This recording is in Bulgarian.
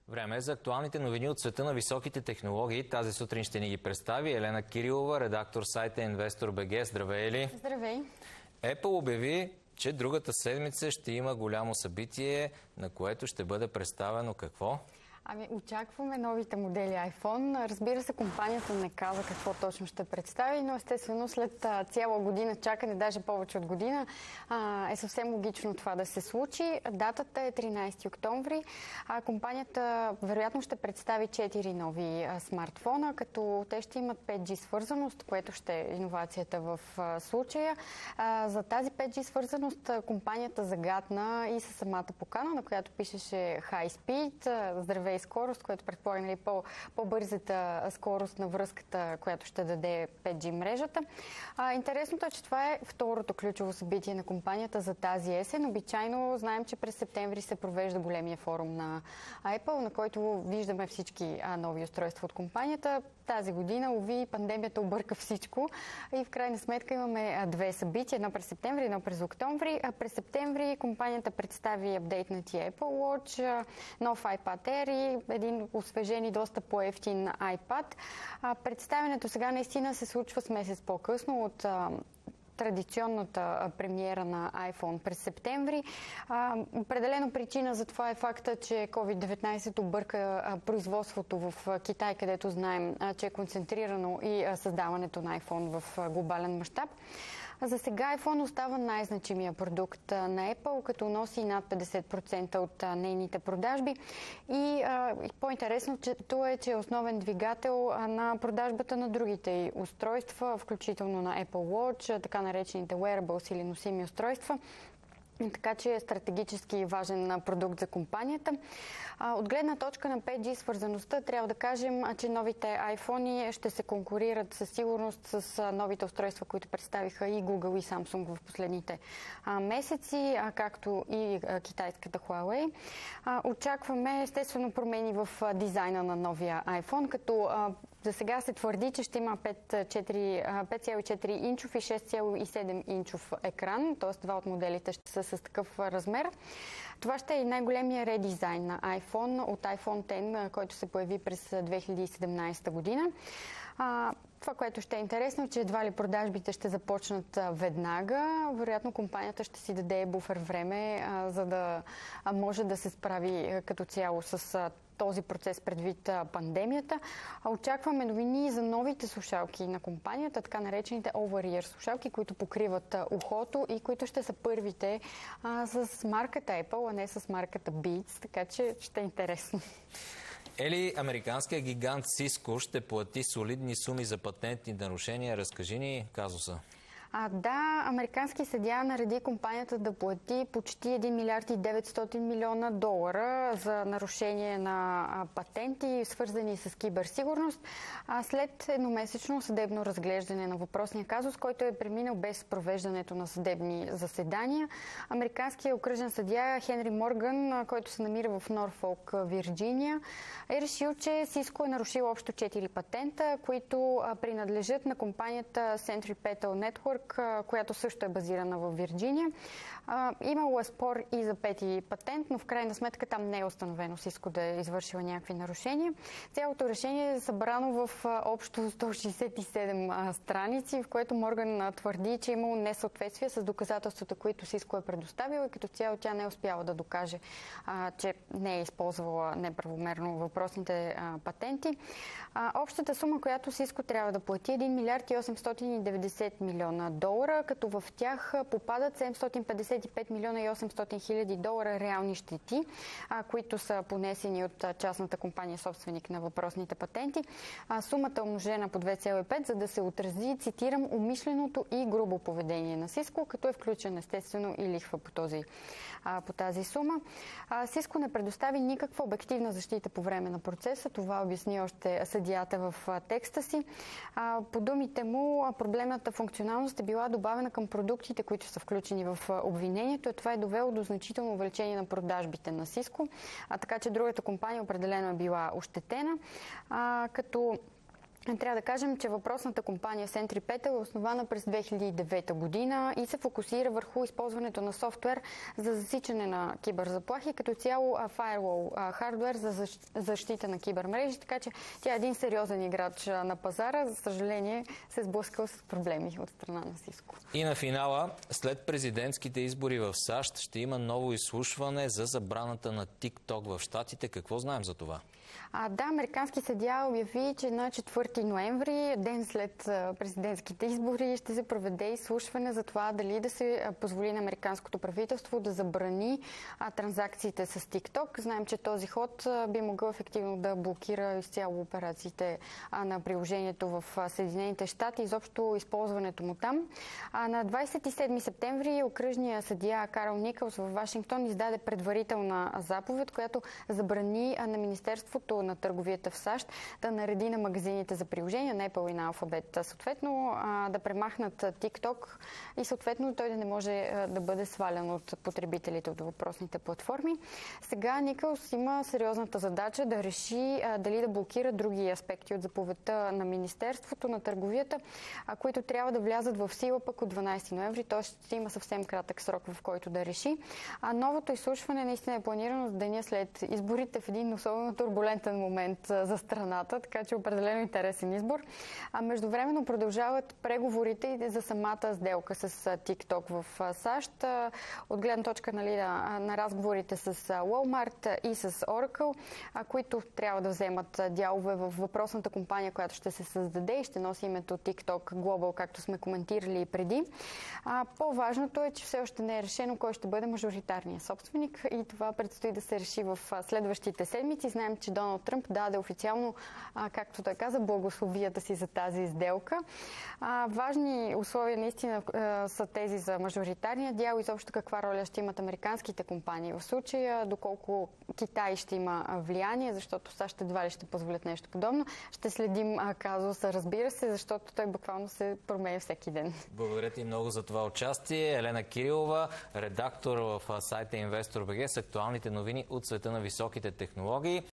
Време е за актуалните новини от света на високите технологии. Тази сутрин ще ни ги представи Елена Кирилова, редактор сайта Investor.bg. Здравей, Ели! Здравей! Apple обяви, че другата седмица ще има голямо събитие, на което ще бъде представено какво? Очакваме новите модели iPhone. Разбира се, компанията не каза какво точно ще представи, но естествено след цяла година чакане, даже повече от година, е съвсем логично това да се случи. Датата е 13 октомври. Компанията вероятно ще представи 4 нови смартфона, като те ще имат 5G свързаност, което ще е иновацията в случая. За тази 5G свързаност компанията загатна и със самата покана, на която пишеше High Speed, здравей скорост, което предполага по-бързата скорост на връзката, която ще даде 5G мрежата. Интересното е, че това е второто ключово събитие на компанията за тази есен. Обичайно знаем, че през септември се провежда големия форум на Apple, на който виждаме всички нови устройства от компанията. Тази година, уви, пандемията обърка всичко и в крайна сметка имаме две събития, едно през септември, едно през октомври. През септември компанията представи апдейтнатия Apple Watch, нов iPad Air и един освежен и доста по-евтин iPad. Представянето сега наистина се случва с месец по-късно от традиционната премиера на iPhone през септември. Определено причина за това е факта, че COVID-19 обърка производството в Китай, където знаем, че е концентрирано и създаването на iPhone в глобален мащаб. За сега iPhone остава най-значимия продукт на Apple, като носи над 50% от нейните продажби. И по-интересното е, че е основен двигател на продажбата на другите устройства, включително на Apple Watch, така наречените wearables или носими устройства. Така че е стратегически важен продукт за компанията. От гледна точка на 5G свързаността трябва да кажем, че новите iPhone ще се конкурират със сигурност с новите устройства, които представиха и Google и Samsung в последните месеци, както и китайската Huawei. Очакваме естествено промени в дизайна на новия iPhone, като за сега се твърди, че ще има 5,4 инчов и 6,7 инчов екран, т.е. два от моделите ще са с такъв размер. Това ще е най-големия редизайн на iPhone от iPhone X, който се появи през 2017 година. Това, което ще е интересно, че едва ли продажбите ще започнат веднага. Вероятно компанията ще си даде буфер време, за да може да се справи като цяло с този процес предвид пандемията. Очакваме новини за новите слушалки на компанията, така наречените over-ear слушалки, които покриват ухото и които ще са първите с марката Apple, а не с марката Beats, така че ще е интересно. Ели, американският гигант Cisco ще плати солидни суми за патентни нарушения. Разкажи ни казуса. Да, американски съдия нареди компанията да плати почти 1 милиард и 900 милиона долара за нарушение на патенти, свързани с киберсигурност, след едномесечно съдебно разглеждане на въпросния казус, който е преминал без провеждането на съдебни заседания. Американският окръжен съдия Хенри Морган, който се намира в Норфолк, Вирджиния, е решил, че Cisco е нарушил общо 4 патента, които принадлежат на компанията Centripetal Network, която също е базирана в Вирджиния. Имало е спор и за 5-ти патент, но в крайна сметка там не е установено Cisco да е извършила някакви нарушения. Цялото решение е събрано в общо 167 страници, в което Морган твърди, че е имало несъответствие с доказателствата, които Cisco е предоставила и като цяло тя не е успяла да докаже, че не е използвала неправомерно въпросните патенти. Общата сума, която Cisco трябва да плати, е 1 милиард и 890 милиона долара, като в тях попадат 755 милиона и 800 хиляди долара реални щети, които са понесени от частната компания собственик на въпросните патенти. Сумата е умножена по 2,5, за да се отрази, цитирам, умишленото и грубо поведение на Cisco, като е включен естествено и лихва по тази сума. Cisco не предостави никаква обективна защита по време на процеса. Това обясни още съдията в текста си. По думите му, проблемната функционалност е била добавена към продуктите, които са включени в обвинението. Това е довело до значително увеличение на продажбите на Cisco, така че другата компания определено е била ощетена, като Трябва да кажем, че въпросната компания Centripetal е основана през 2009 година и се фокусира върху използването на софтуер за засичане на киберзаплахи, като цяло firewall хардуер за защита на кибермрежи, така че тя е един сериозен играч на пазара. За съжаление се сблъскал с проблеми от страна на Cisco. И на финала, след президентските избори в САЩ, ще има ново изслушване за забраната на TikTok в Щатите. Какво знаем за това? Да, американски съдия обяви, че на 4 ноември, ден след президентските избори, ще се проведе изслушване за това дали да се позволи на американското правителство да забрани транзакциите с TikTok. Знаем, че този ход би могъл ефективно да блокира изцяло операциите на приложението в Съединените щати, изобщо използването му там. На 27 септември окръжния съдия Карл Никълс в Вашингтон издаде предварителна заповед, която забрани на Министерството на търговията в САЩ да нареди на магазините за приложения на Apple и на Alphabet съответно да премахнат TikTok и съответно той да не може да бъде свалян от потребителите от въпросните платформи. Сега Никълс има сериозната задача да реши дали да блокира други аспекти от заповедта на Министерството на търговията, които трябва да влязат в сила пък от 12 ноември, т.е. ще има съвсем кратък срок, в който да реши. Новото изслушване наистина е планирано за деня след изборите в един особено турбулентен момент за страната, така че определено интересен избор. Междувременно продължават преговорите за самата сделка с TikTok в САЩ. От гледна точка на разговорите с Walmart и с Oracle, които трябва да вземат дялове в въпросната компания, която ще се създаде и ще носи името TikTok Global, както сме коментирали и преди. По-важното е, че все още не е решено кой ще бъде мажоритарният собственик и това предстои да се реши в следващите седмици. Знаем, че Доналд Тръмп даде официално, както той каза, благословията си за тази сделка. Важни условия наистина са тези за мажоритарния дял и изобщо каква роля ще имат американските компании в случая, доколко Китай ще има влияние, защото САЩ едва ли ще позволят нещо подобно. Ще следим казуса, разбира се, защото той буквално се променя всеки ден. Благодаря ти много за това участие. Елена Кирилова, редактор в сайта Investor.bg с актуалните новини от света на високите технологии.